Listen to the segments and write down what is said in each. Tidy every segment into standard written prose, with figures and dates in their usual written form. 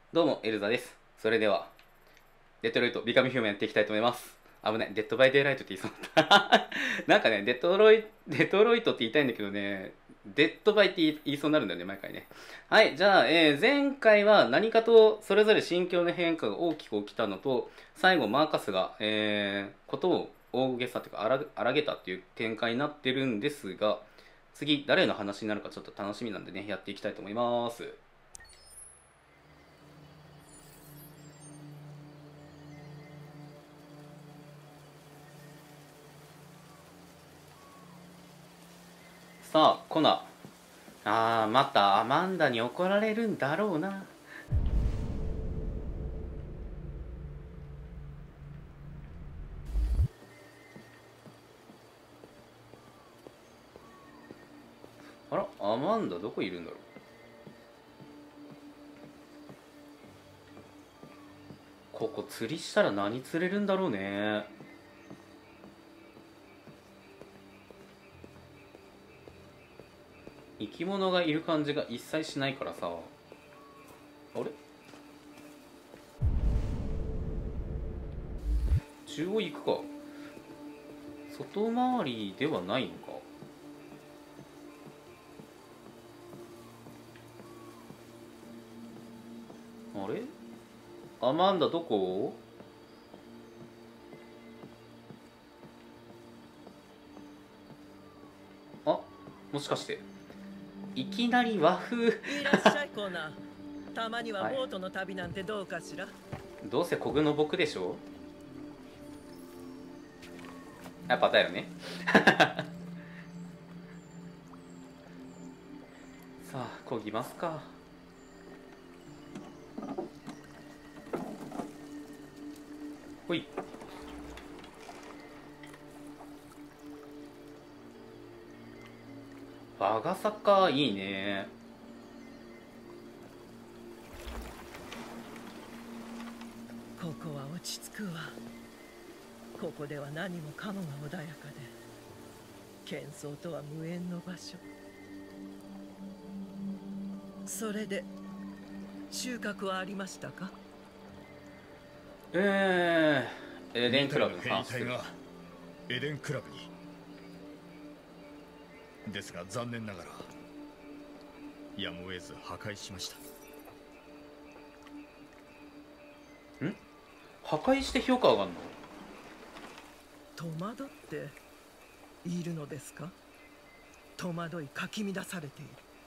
どうも、エルザです。それでは、デトロイト、ビカムヒューマンやっていきたいと思います。危ない。デッドバイデイライトって言いそうだった。なんかね、デトロイトって言いたいんだけどね、デッドバイって言いそうになるんだよね、毎回ね。はい、じゃあ、前回は何かとそれぞれ心境の変化が大きく起きたのと、最後、マーカスが、ことを大げさというか荒げたっていう展開になってるんですが、次、誰の話になるかちょっと楽しみなんでね、やっていきたいと思います。さあ、コナ。またアマンダに怒られるんだろうな。あら、アマンダどこいるんだろう。ここ釣りしたら何釣れるんだろうね。生き物がいる感じが一切しないからさ。あれ、中央行くか。外回りではないのか。あれ、アマンダどこ？あ、もしかしていきなり和風。 いらっしゃいコーナー。たまにははい、 ボートの旅なんてどうかしら。 どうせコグの僕でしょ。やっぱだよね。さあ、こぎますか。ほい。和傘か、いいね。 ここは落ち着くわ。ここでは何もかもが穏やかで、喧騒とは無縁の場所。それで収穫はありましたか？ エデンクラブの兵話する。 隊がエデンクラブに。ですが残念ながらやむを得ず破壊しました。 破壊して評価上がるの？ 戸惑っているのですか？戸惑いかき乱されてい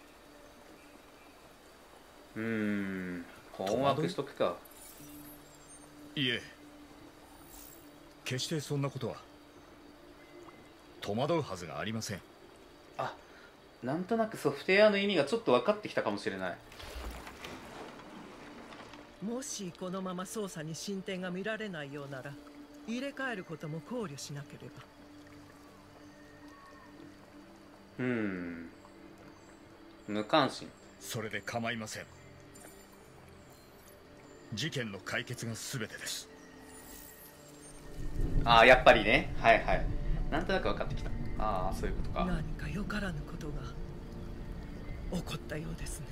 る。 困惑しとくか。 いえ、決してそんなことは。戸惑うはずがありません。 あ、なんとなくソフトウェアの意味がちょっと分かってきたかもしれない。 もしこのまま捜査に進展が見られないようなら、入れ替えることも考慮しなければ。 無関心。 それで構いません。事件の解決が全てです。 やっぱりね。はいはい。なんとなく分かってきた。そういうことか。 何かよからぬことが起こったようですね。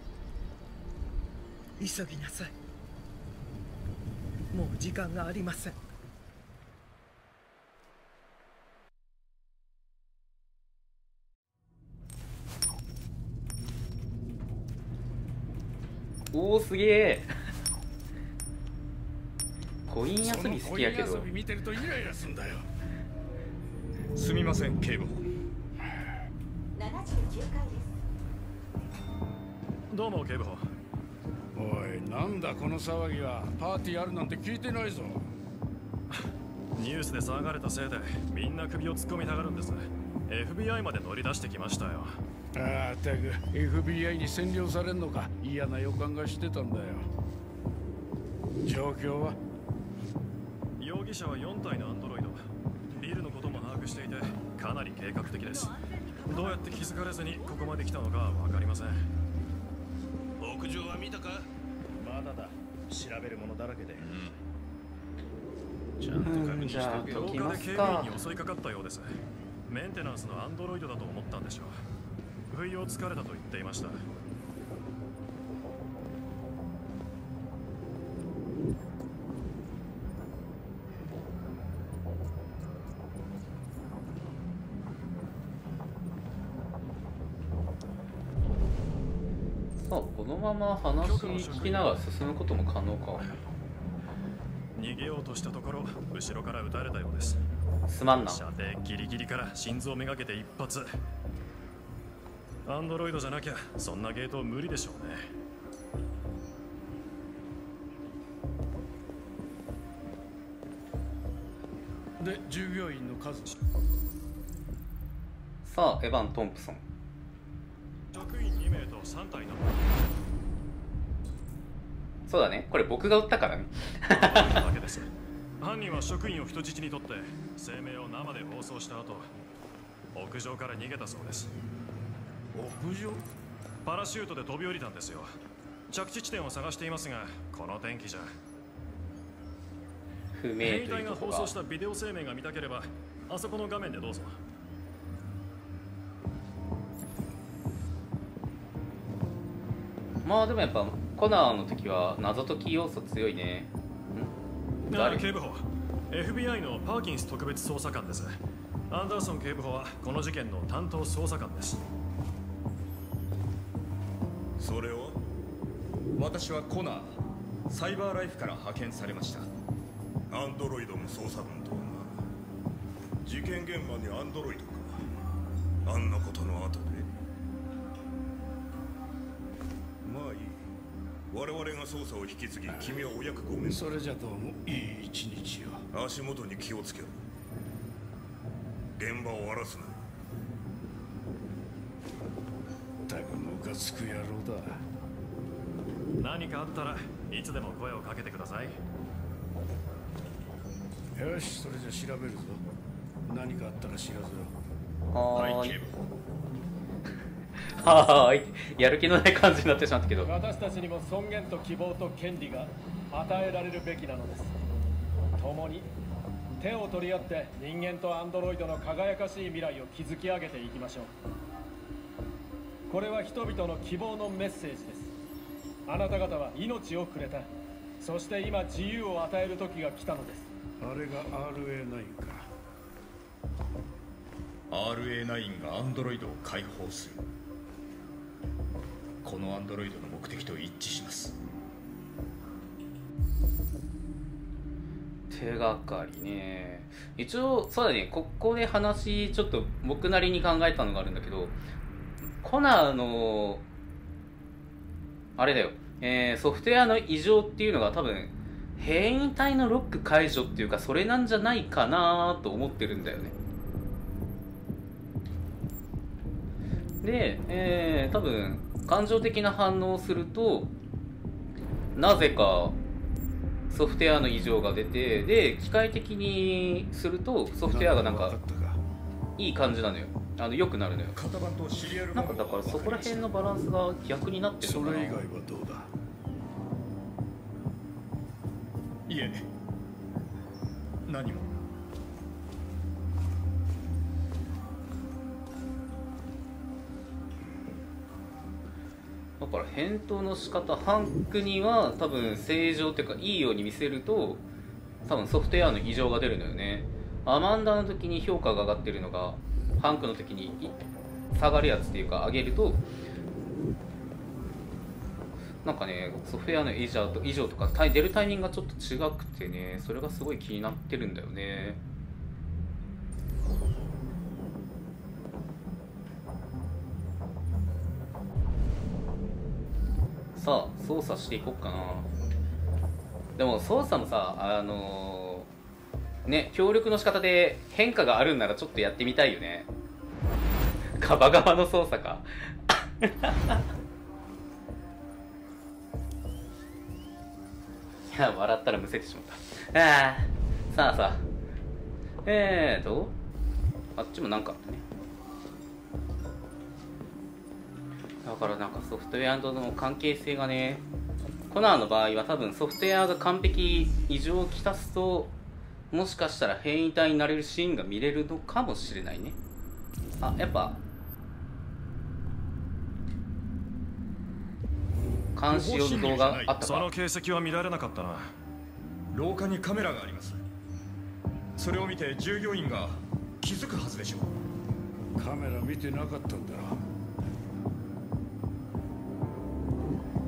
急ぎなさい。もう時間がありません。 おお、すげえ。コイン遊び好きやけど。 遊び見てるとイライラすんだよ。 すみません、警部補。 79回です。 どうも警部補。おい、なんだこの騒ぎは。パーティーあるなんて聞いてないぞ。 ニュースで騒がれたせいでみんな首を突っ込みたがるんです。 FBI まで乗り出してきましたよ。 たく FBI に占領されんのか。嫌な予感がしてたんだよ。状況は？ 容疑者は4体のアンドロイド。ビルのことも把握していてかなり計画的です。どうやって気づかれずにここまで来たのか分かりません。 屋上は見たか？ まだだ。調べるものだらけで。 ちゃんと確認じゃあしておけよ。 廊解きます下で警備か。 員に襲いかかったようです。メンテナンスのアンドロイドだと思ったんでしょう。不意をつかれたと言っていました。 このまま話聞きながら進むことも可能か。 逃げようとしたところ後ろから撃たれたようです。 すまんな。 射程ギリギリから心臓めがけて一発。アンドロイドじゃなきゃそんなゲート無理でしょうね。 で従業員の数。 さあエヴァン・トンプソン。 職員2名と3体のそうだね、これ僕が撃ったからね。 だけです。犯人は職員を人質にとって声明を生で放送した後、屋上から逃げたそうです。 屋上？ パラシュートで飛び降りたんですよ。着地地点を探していますが、この天気じゃ。 不明兵隊がというとこが放送したビデオ声明が見たければ、あそこの画面でどうぞ。 まあでもやっぱコナーの時は謎解き要素強いね。誰？ 警部補、FBI のパーキンス特別捜査官です。アンダーソン警部補はこの事件の担当捜査官です。 それは？私はコナー、サイバーライフから派遣されました。 アンドロイドの捜査官とはな。事件現場にアンドロイドか。あんなことの後で。まあいい。我々が捜査を引き継ぎ、君はお役御免。 それじゃどうもいい一日を。 足元に気をつけろ。現場を荒らすな。 だがムカつく野郎だ。 何かあったらいつでも声をかけてください。 よし、それじゃ調べるぞ。何かあったら知らせろ。 はーい。はーい。やる気のない感じになってしまったけど。 私たちにも尊厳と希望と権利が与えられるべきなのです。共に手を取り合って人間とアンドロイドの輝かしい未来を築き上げていきましょう。これは人々の希望のメッセージです。あなた方は命をくれた。そして今自由を与える時が来たのです。 あれが RA9 か。 RA9 がアンドロイドを解放する。このアンドロイドの目的と一致します。 手がかりね。一応そうだね、ここで話ちょっと僕なりに考えたのがあるんだけど、コナーのあれだよ、ソフトウェアの異常っていうのが多分変異体のロック解除っていうか、それなんじゃないかなと思ってるんだよね。で、多分感情的な反応をするとなぜかソフトウェアの異常が出て、で機械的にするとソフトウェアがなんかいい感じなのよ。良くなるのよ。なんかだからそこら辺のバランスが逆になってるのかな。 それ以外はどうだ？ いえ、何も。 だから返答の仕方、ハンクには多分正常っていうかいいように見せると多分ソフトウェアの異常が出るのよね。アマンダの時に評価が上がってるのがハンクの時に下がるやつっていうか上げるとなんかね、ソフトウェアの異常とか出るタイミングがちょっと違くてね、それがすごい気になってるんだよね。さあ操作していこうかな。でも操作もさ、ね、協力の仕方で変化があるんならちょっとやってみたいよね。カバ側の操作かいや笑ったらむせてしまった。さあさあ、あっちもなんかあったね。だからなんかソフトウェアとの関係性がね、コナーの場合は多分ソフトウェアが完璧異常をきたすともしかしたら変異体になれるシーンが見れるのかもしれないね。あ、やっぱ監視用の動画あったか。 その形跡は見られなかったな。 廊下にカメラがあります。それを見て従業員が気づくはずでしょう。 カメラ見てなかったんだ。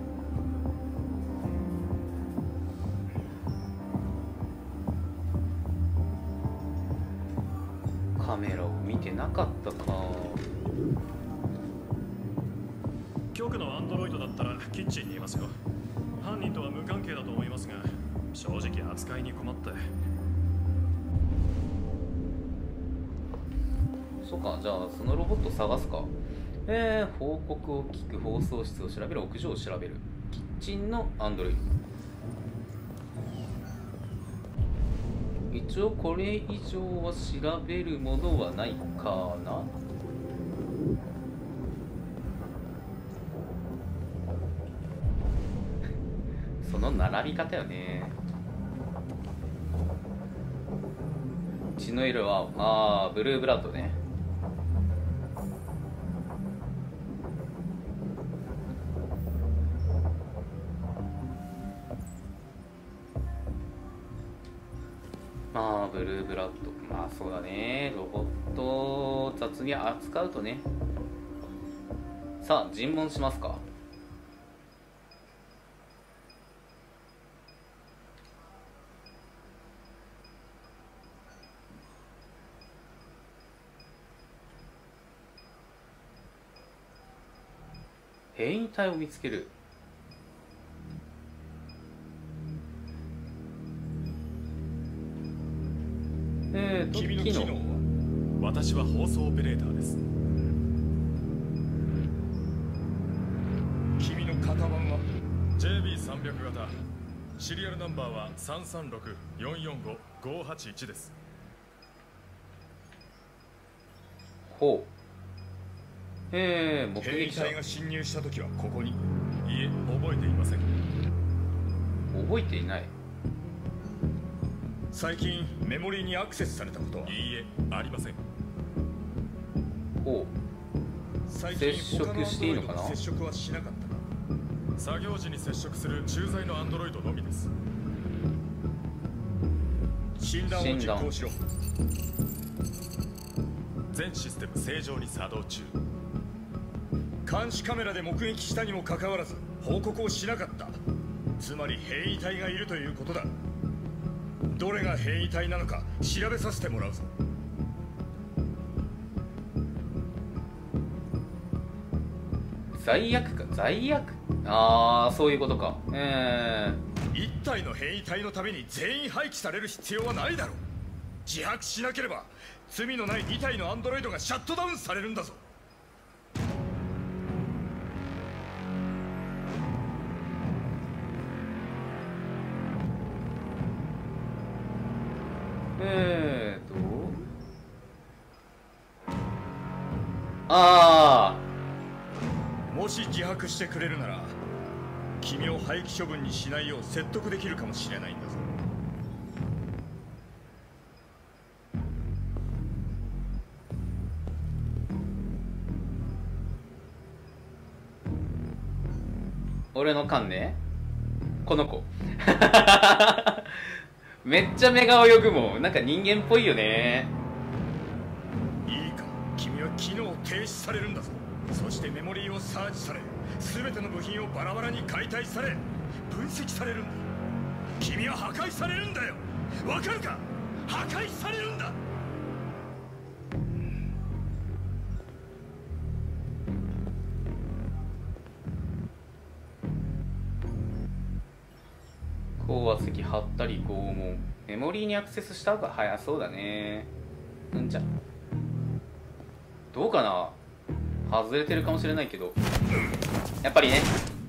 カメラを見てなかったか。 局のアンドロイドだったらキッチンにいますよ。犯人とは無関係だと思いますが、正直扱いに困って。 そうか、じゃあそのロボット探すか。報告を聞く、放送室を調べる、屋上を調べる、キッチンのアンドロイド。一応これ以上は調べるものはないかな。その並び方よね。血の色はブルーブラッドね。ブルーブラッド、そうだね。ロボットを雑に扱うとね。さあ尋問しますか。変異体を見つける。 君の機能は？私は放送オペレーターです。君の型番は？ JB300 型。シリアルナンバーは336445581です。 ほう。目撃者が侵入した時はここに？いえ、覚えていません。 覚えていない。 最近メモリーにアクセスされたことは？ いいえ、ありません。 ほう。接触していいのかな？ 接触はしなかったか？ 作業時に接触する駐在のアンドロイドのみです。 診断を実行しろ。 全システム正常に作動中。 監視カメラで目撃したにもかかわらず報告をしなかった。つまり変異体がいるということだ。どれが変異体なのか調べさせてもらうぞ。 罪悪か、罪悪。そういうことか。 一体の変異体のために全員廃棄される必要はないだろう。自白しなければ罪のない2体のアンドロイドがシャットダウンされるんだぞ。もし自白してくれるなら君を廃棄処分にしないよう説得できるかもしれないんだぞ。 俺の勘ね、この子めっちゃ目が泳ぐもん。なんか人間っぽいよね。 いいか、君は機能停止されるんだぞ。そしてメモリーをサーチされ、全ての部品をバラバラに解体され、分析されるんだ。君は破壊されるんだよ。わかるか？破壊されるんだ。 高圧石貼ったり拷問。メモリーにアクセスした方が早そうだね。じゃどうかな。外れてるかもしれないけど、やっぱりね。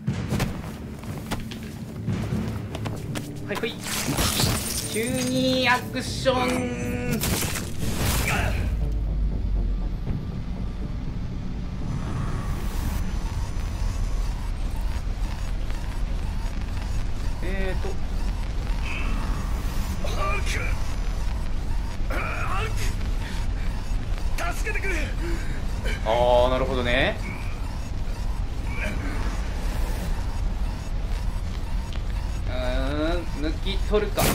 はいはい、急にアクション。 助けてくれ。 なるほどね。抜き取るか。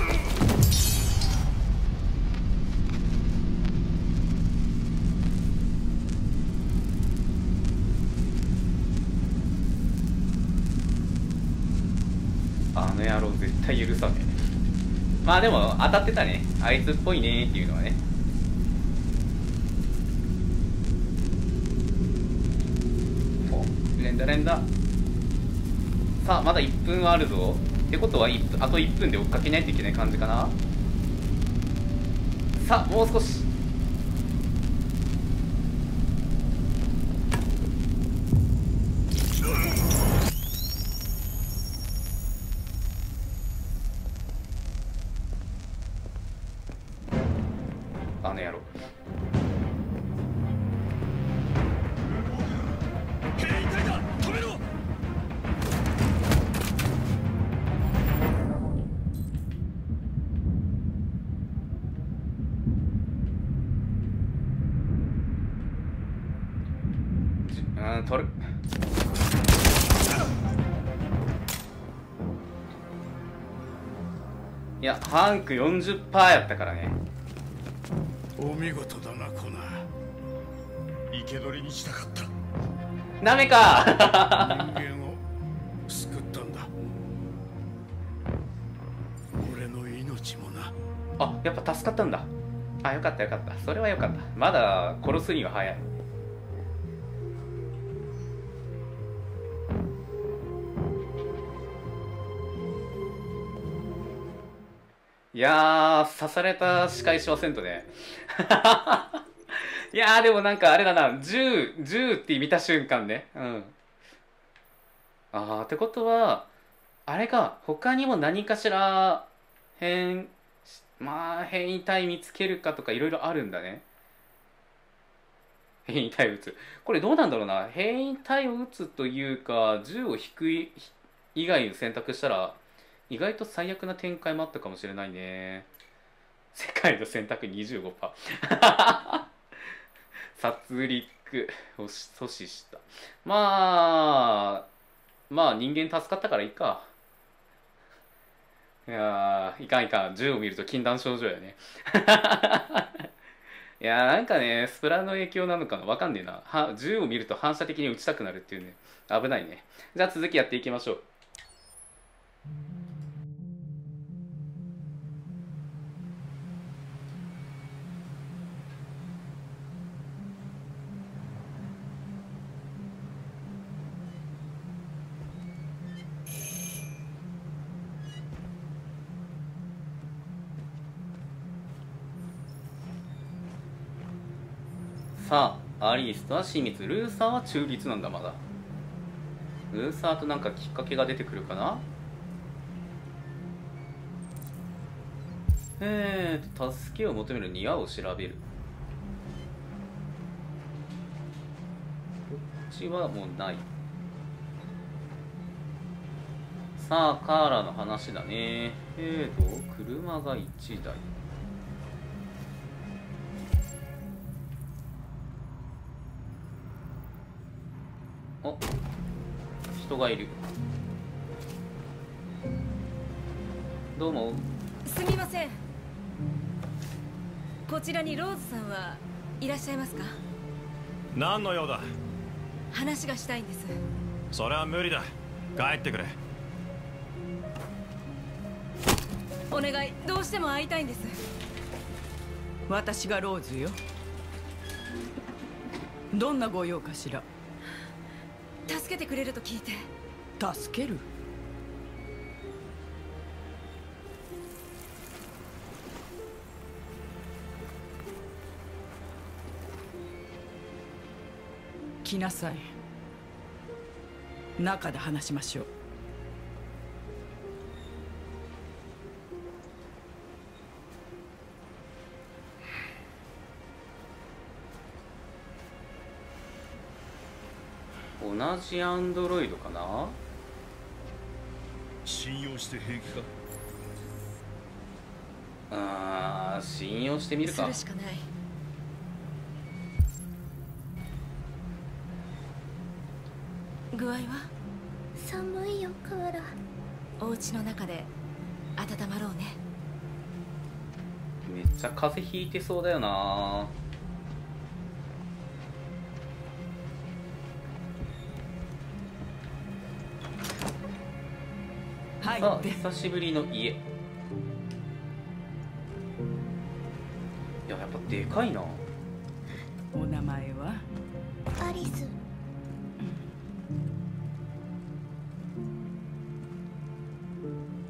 あの野郎絶対許さねえ。まあでも当たってたね。あいつっぽいねっていうのはね。 連打連打。さあまだ1分はあるぞ。ってことはあと1分で追っかけないといけない感じかな。さあもう少し。あの野郎。 兵隊だ、止めろ。 取る。いやハンク 40% やったからね。 お見事だなコナ生け捕りにしたかった。 ダメか人間を救ったんだ。俺の命もな。 あ、やっぱ助かったんだ。あ、よかったよかった。それはよかった。まだ殺すには早い。いやー、刺された仕返しはせんとね。いやー、でもなんかあれだな、銃って見た瞬間ね。うん。あー、ってことは、あれか、他にも何かしら変異体見つけるかとかいろいろあるんだね。変異体を撃つ。これどうなんだろうな。変異体を撃つというか、銃を引く以外を選択したら、意外と最悪な展開もあったかもしれないね。世界の選択 25%。殺戮を阻止した。まあ人間助かったからいいか。いやー、いかんいかん。銃を見ると禁断症状やね。いやーなんかね、スプラの影響なのかなわかんねえな。銃を見ると反射的に撃ちたくなるっていうね。危ないね。じゃあ続きやっていきましょう。さあ、アリスとは親密、ルーサーは中立なんだ。まだルーサーとなんかきっかけが出てくるかな。助けを求める庭を調べる。こっちはもうない。さあカーラの話だね。車が1台。お、人がいる。どうも。 すみません。こちらにローズさんはいらっしゃいますか？ 何の用だ？ 話がしたいんです。 それは無理だ。帰ってくれ。 お願い、どうしても会いたいんです。 私がローズよ。どんなご用かしら？ 助けてくれると聞いて。 助ける？来なさい。中で話しましょう。 同じアンドロイドかな。 信用して平気か？ 信用してみるか。 するしかない。具合は？ 寒いよカーラ。 お家の中で温まろうね。 めっちゃ風邪ひいてそうだよな。 はい。 さあ久しぶりの家。いや、やっぱでかいな。 お名前は？ アリス。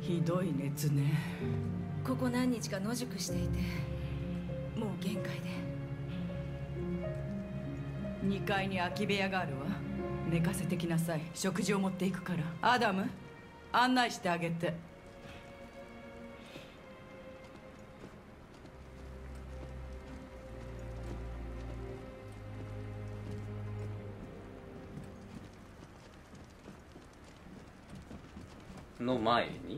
ひどい熱ね。 ここ何日か野宿していて、もう限界で。 2階に空き部屋があるわ。寝かせてきなさい。食事を持っていくから。アダム、案内してあげて。 の前に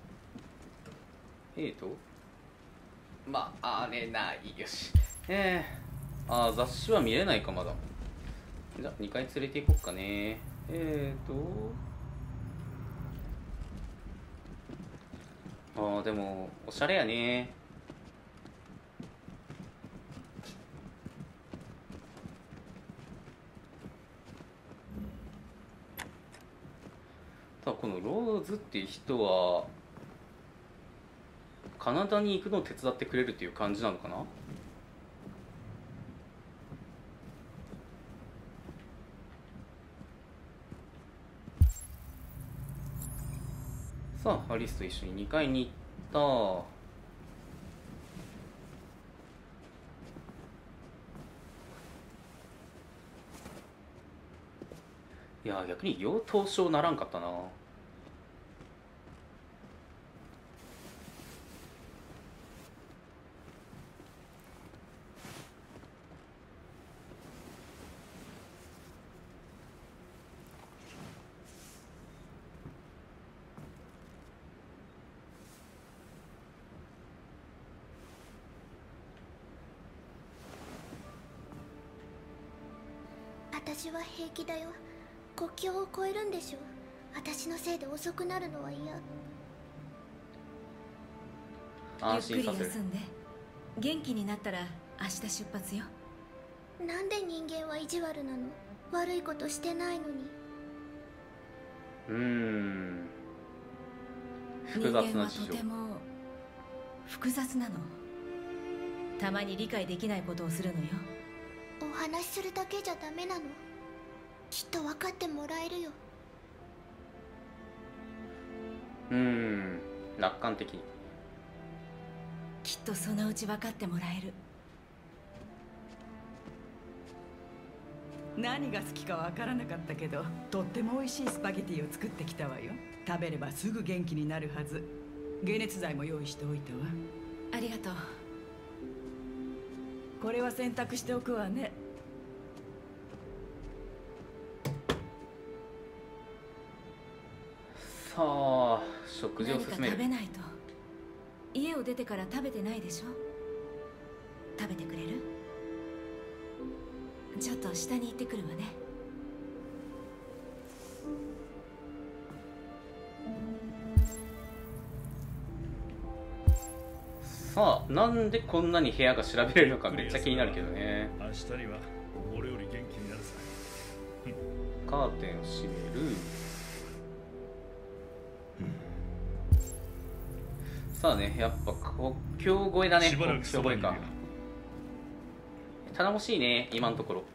まあれないよし。雑誌は見れないかまだ。じゃあ2階連れて行こっかね。でもおしゃれやね。ただこのローズっていう人はカナダに行くのを手伝ってくれるっていう感じなのかな。さあアリスと一緒に2階に行った。いや逆に養豚症ならんかったな。 私は平気だよ。国境を越えるんでしょ。私のせいで遅くなるのは嫌。 安心させる。 ゆっくり休んで元気になったら明日出発よ。 なんで人間は意地悪なの？悪いことしてないのに。 複雑な事情。 人間はとても複雑なの。たまに理解できないことをするのよ。 お話しするだけじゃダメなの？きっと分かってもらえるよ。 楽観的。 きっとそのうち分かってもらえる。 何が好きかわからなかったけど、とっても美味しいスパゲティを作ってきたわよ。食べればすぐ元気になるはず。解熱剤も用意しておいたわ。 ありがとう。 これは洗濯しておくわね。 さあ食事を進める。 何か食べないと。家を出てから食べてないでしょ。食べてくれる？ちょっと下に行ってくるわね。 さあなんでこんなに部屋が調べれるのかめっちゃ気になるけどね。 明日には俺より元気になるさ。 カーテンを閉める。さあね、やっぱ国境越えだね。 しばらく国境越えか。頼もしいね今のところ。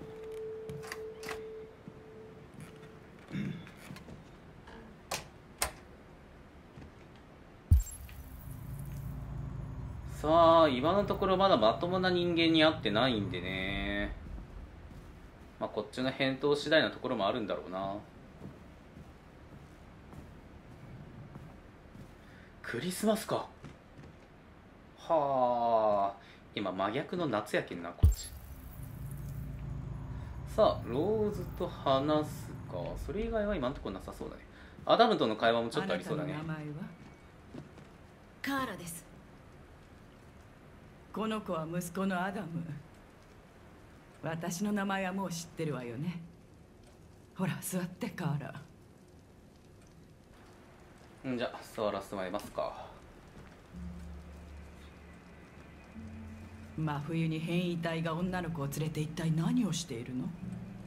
さあ今のところまだまともな人間に会ってないんでね。まあこっちの返答次第なところもあるんだろうな。クリスマスか。はあ今真逆の夏やけんなこっち。さあローズと話すか。それ以外は今のところなさそうだね。アダムとの会話もちょっとありそうだね。 あなたの名前は？ カーラです。 この子は息子のアダム。私の名前はもう知ってるわよね。ほら座ってカーラ。 じゃあ座らせてもらいますか。 真冬に変異体が女の子を連れて一体何をしているの？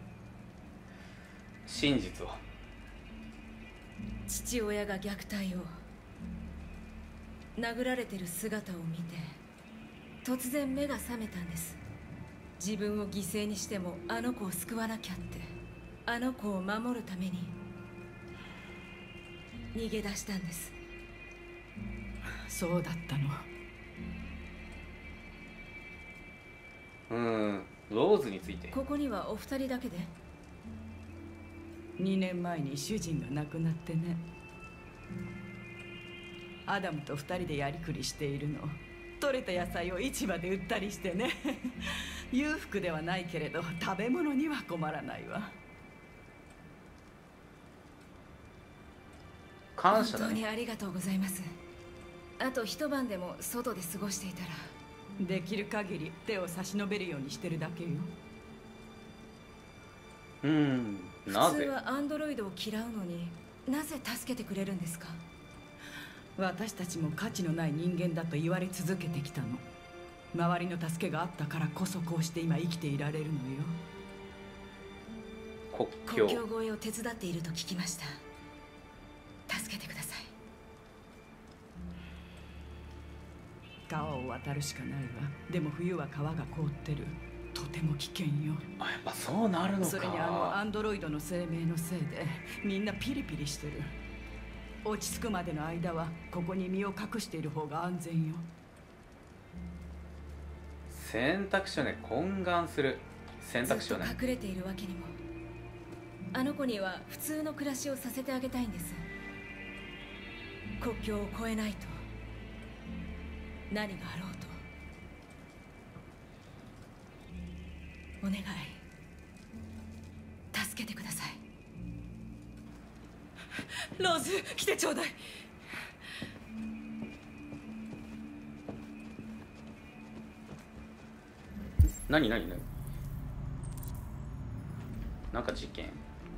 真実は父親が虐待を殴られてる姿を見て突然目が覚めたんです。自分を犠牲にしてもあの子を救わなきゃって。あの子を守るために逃げ出したんです。 そうだったの。 ローズについて。 ここにはお二人だけで 2年前に主人が亡くなってね。アダムと2人でやりくりしているの。取れた野菜を市場で売ったりしてね。裕福ではないけれど食べ物には困らないわ。 感謝だね。 本当にありがとうございます。あと一晩でも外で過ごしていたら。 できる限り手を差し伸べるようにしてるだけよ。 なぜ？ 普通はアンドロイドを嫌うのになぜ助けてくれるんですか？ 私たちも価値のない人間だと言われ続けてきたの。周りの助けがあったからこそこうして今生きていられるのよ。 国境越えを手伝っていると聞きました。助けてください。 川を渡るしかないわ。でも冬は川が凍ってる。とても危険よ。 やっぱそうなるのか。 それにアンドロイドの生命のせいでみんなピリピリしてる。落ち着くまでの間はここに身を隠している方が安全よ。 選択肢をね、懇願する選択肢をね。 ずっと隠れているわけにも。あの子には普通の暮らしをさせてあげたいんです。国境を越えないと何があろうと。お願い、助けてください。ローズ、来てちょうだい。 何なんか事件。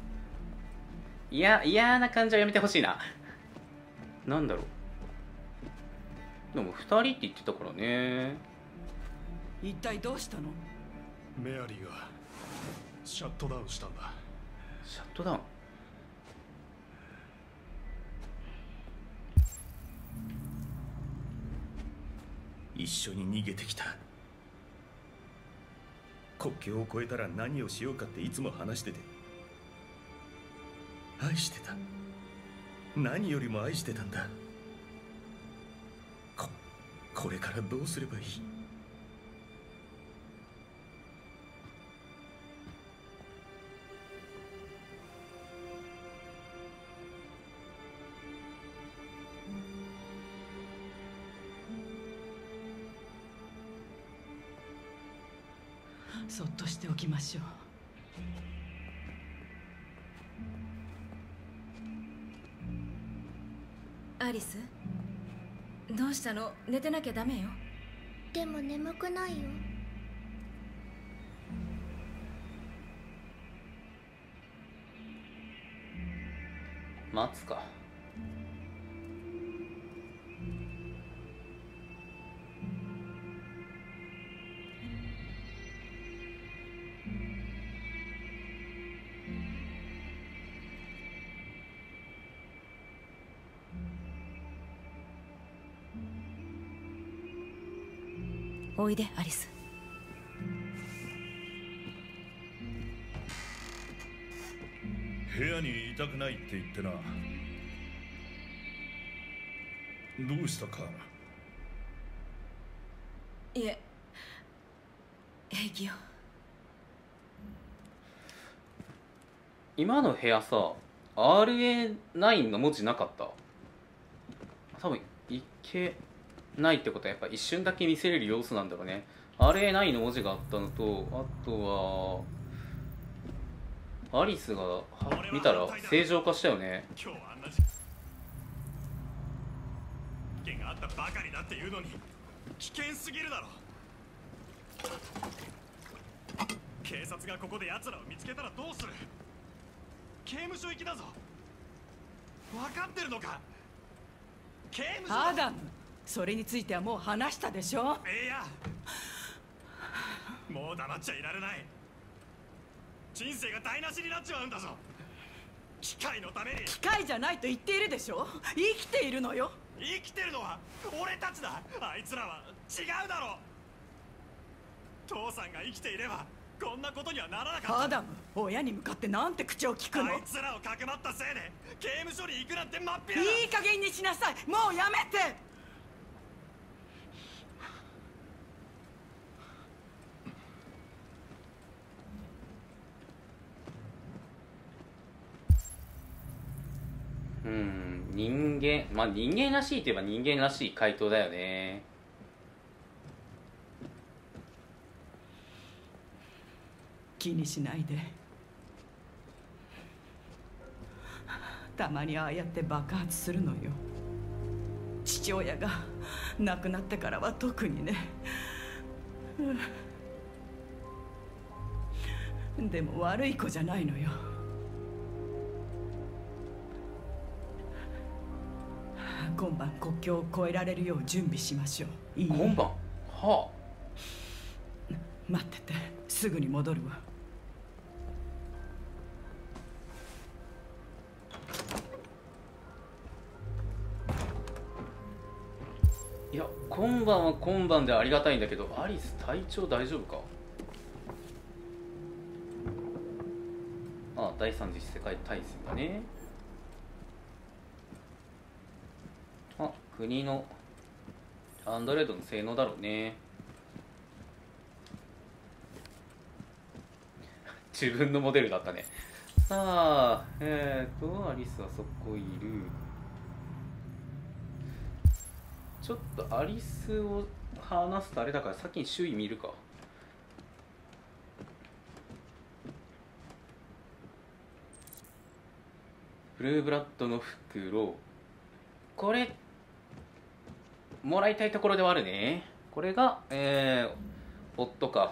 嫌な感じはやめてほしいな。なんだろう。でも2人って言ってたからね。 一体どうしたの？ メアリーがシャットダウンしたんだ。 シャットダウン？ 一緒に逃げてきた。国境を越えたら何をしようかっていつも話してて、愛してた。何よりも愛してたんだ。これからどうすればいい？ そっとしておきましょう。アリス、どうしたの？寝てなきゃダメよ。 でも眠くないよ。 待つか。 おいで、アリス。 部屋にいたくないって言ってな。どうしたか？ いえ、平気よ。 今の部屋さ、 RA9 の文字なかった？多分いけないってことはやっぱ一瞬だけ見せれる様子なんだろうね。 RA9 の文字があったのと、あとはアリスが見たら正常化したよね。 今日はあんな事件があったばかりだっていうのに危険すぎるだろ。警察がここで奴らを見つけたらどうする？刑務所行きだぞ。分かってるのか？刑務所。 アダム、それについてはもう話したでしょ。 いや、もう黙っちゃいられない。人生が台無しになっちまうんだぞ。機械のために。 機械じゃないと言っているでしょ。生きているのよ。 生きてるのは俺たちだ。あいつらは違うだろ。父さんが生きていればこんなことにはならなかった。 アダム、親に向かってなんて口を聞くの？ あいつらをかくまったせいで刑務所に行くなんてまっぴらだ。 いい加減にしなさい。もうやめて。 人間、まあ人間らしいといえば人間らしい回答だよね。 気にしないで。たまにああやって爆発するのよ。父親が亡くなってからは特にね。でも悪い子じゃないのよ。今晩国境を越えられるよう準備しましょう。いい？ 今晩？はあ。 待ってて、すぐに戻るわ。 いや、今晩は今晩でありがたいんだけど、アリス体調大丈夫か？ああ、第三次世界大戦だね。あ、国のアンドロイドの性能だろうね。自分のモデルだったね。さあ、アリスはそこいる。ちょっとアリスを話すとあれだから先に周囲見るか。ブルーブラッドの袋、これもらいたいところではあるね。これが夫か。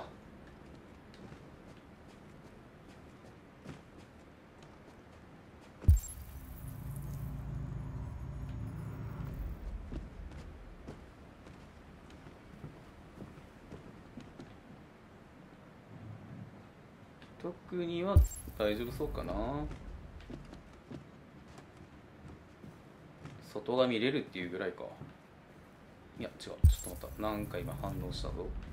特には大丈夫そうかな。外が見れるっていうぐらいか。いや違う、ちょっと待った、なんか今反応したぞ。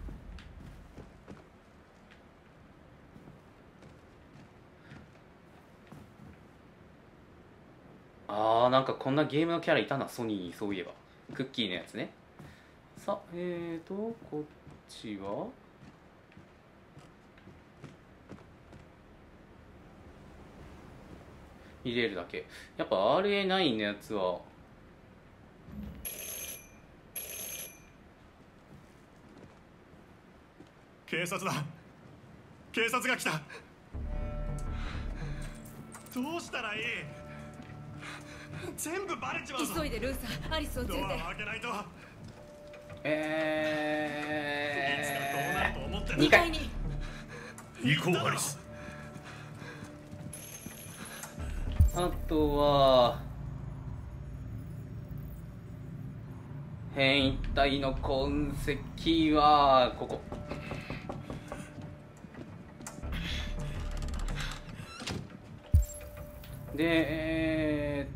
あー、なんかこんなゲームのキャラいたな、ソニーに。そういえばクッキーのやつね。さあ、こっちは入れるだけ。やっぱ RA9 のやつは警察だ。警察が来た。どうしたらいい？全部バレちまうぞ。 急いでルーサー、アリスを連れて。 ドアを開けないと。 2階に行こうアリス。 あとは変異体の痕跡はここ。で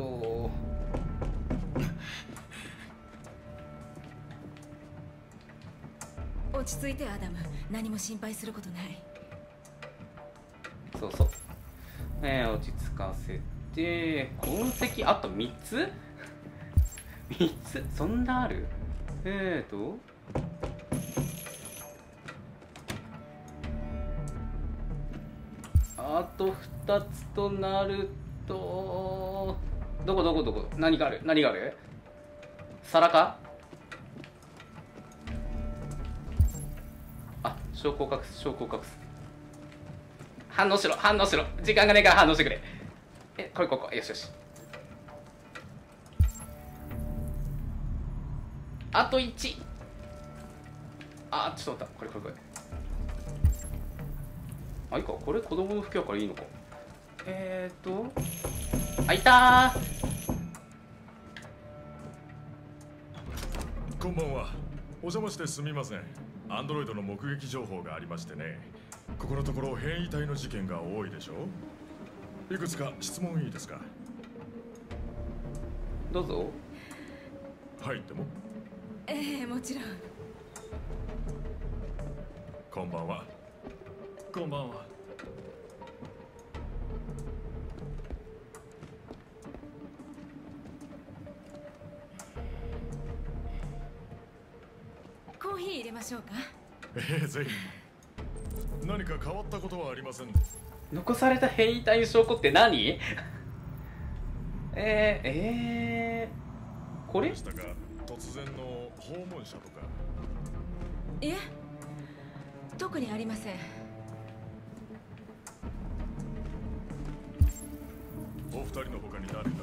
落ち着いてアダム、何も心配することない。 そうそう、落ち着かせて。痕跡あと3つ3つそんなある。あと2つとなると、どこ何がある皿か。あ、証拠を隠す。反応しろ、時間がねえから反応してくれ。これよし。あと1。あ、ちょっと待った、これあ、いいか、これ子供の服やからいいのか。あ、いたー。 こんばんは。お邪魔してすみません。アンドロイドの目撃情報がありましてね。ここのところ変異体の事件が多いでしょ。いくつか質問いいですか？ どうぞ。 入っても？ もちろん。 こんばんは。 こんばんは。 コーヒー入れましょうか？ ぜひ。何か変わったことはありません？ 残された変異体の証拠って何？ これでしたか、突然の訪問者とか。 いえ、特にありません。 お二人の他に誰か。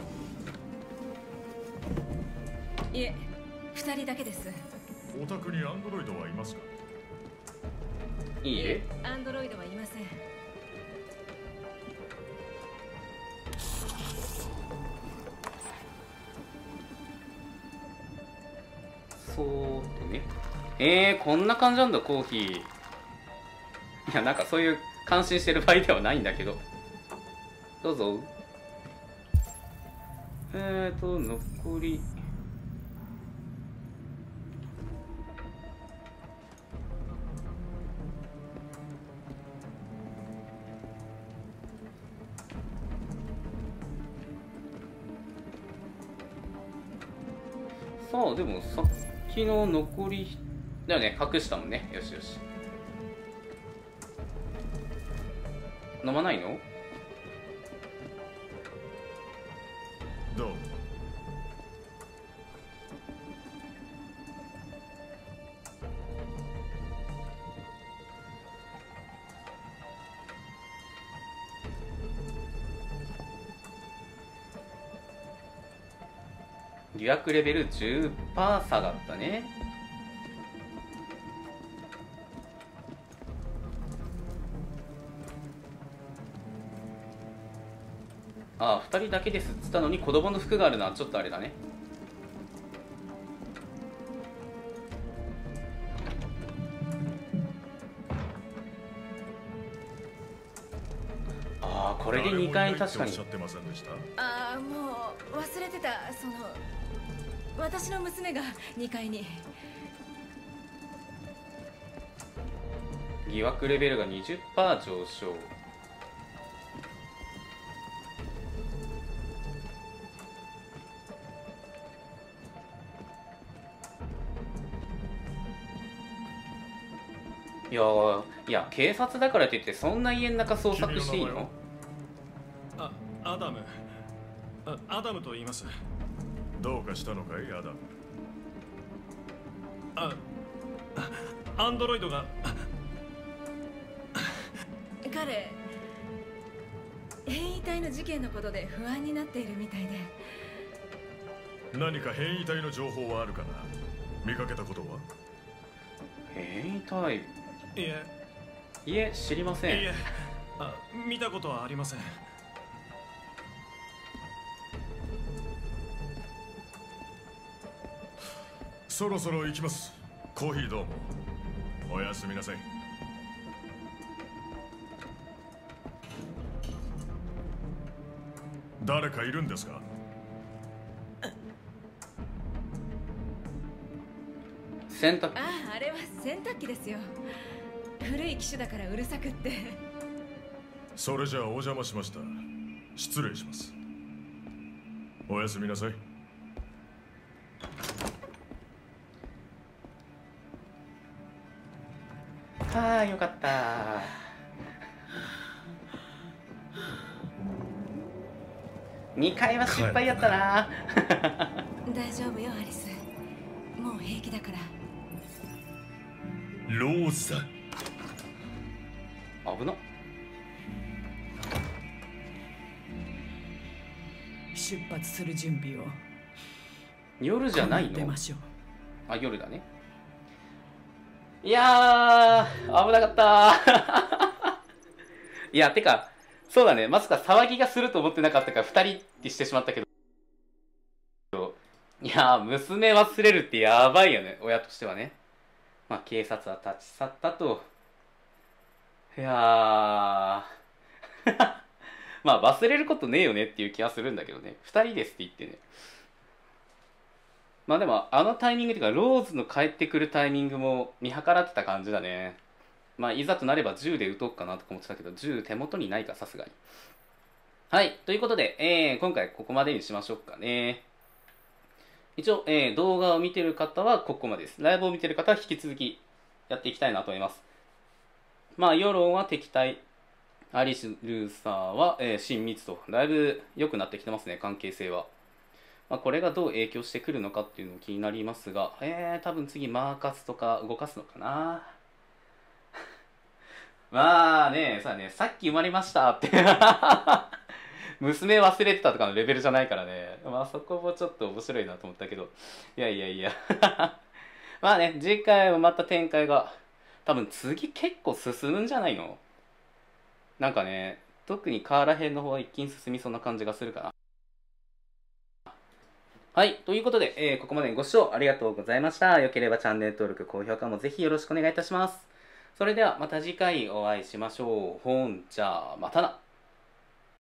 いえ、2人だけです。 お宅にアンドロイドはいますか？ いいえ、 アンドロイドはいません。 そうとね。こんな感じなんだ、コーヒー。いや、なんかそういう感心してる場合ではないんだけど。どうぞ。残り。さあ、でもさっきの残りだよね、隠したもんね。よしよし。飲まないの？ どうも。 疑惑レベル 10% 下がったね。ああ、2人だけですっつったのに子供の服があるのはちょっとあれだね。ああ、これで2階に確かに。 ああ、もう忘れてた。私の娘が2階に。 疑惑レベルが 20% 上昇。いや、警察だからといってそんな家の中捜索していいの？ アダム。アダムと言います。 どうかしたのかい、アダム？ アンドロイドが。 彼、変異体の事件のことで不安になっているみたいで。 何か変異体の情報はあるかな？見かけたことは？ 変異体？ いえ、知りません。 いえ、見たことはありません。 そろそろ行きます。コーヒーどうも。おやすみなさい。誰かいるんですか？ 洗濯。 あれは洗濯機ですよ。古い機種だからうるさくって。 それじゃあお邪魔しました。失礼します。おやすみなさい。 はあ、よかった。2回は失敗やったな。 大丈夫よ、アリス。もう平気だから。 ローザ。 危な。 出発する準備を。 夜じゃないの？ 出ましょう。 あ、夜だね。いやー、危なかったいや、てか、そうだね、まさか騒ぎがすると思ってなかったから2人ってしてしまったけど。いやー、娘忘れるってやばいよね、親としてはね。まあ、警察は立ち去ったと。いやーまあ、忘れることねえよねっていう気はするんだけどね。2人ですって言ってね。まあでも、あのタイミングというか、ローズの帰ってくるタイミングも見計らってた感じだね。まあ、いざとなれば銃で撃とうかなとか思ってたけど、銃手元にないか、さすがに。はい。ということで、今回ここまでにしましょうかね。一応、動画を見てる方はここまでです。ライブを見てる方は引き続きやっていきたいなと思います。まあ、世論は敵対アリス・ルーサーは、親密とだいぶ良くなってきてますね、関係性は。まあ、これがどう影響してくるのかっていうのも気になりますが、多分次マーカスとか動かすのかな。まあね、さっき生まれましたって娘忘れてたとかのレベルじゃないからね、まあそこもちょっと面白いなと思ったけど、いやまあね、次回はまた展開が多分次結構進むんじゃないの。なんかね、特にカーラ編の方は一気に進みそうな感じがするかな。はい、ということで、ここまでご視聴ありがとうございました。よければチャンネル登録、高評価もぜひよろしくお願いいたします。それではまた次回お会いしましょう。ほんじゃあまたな。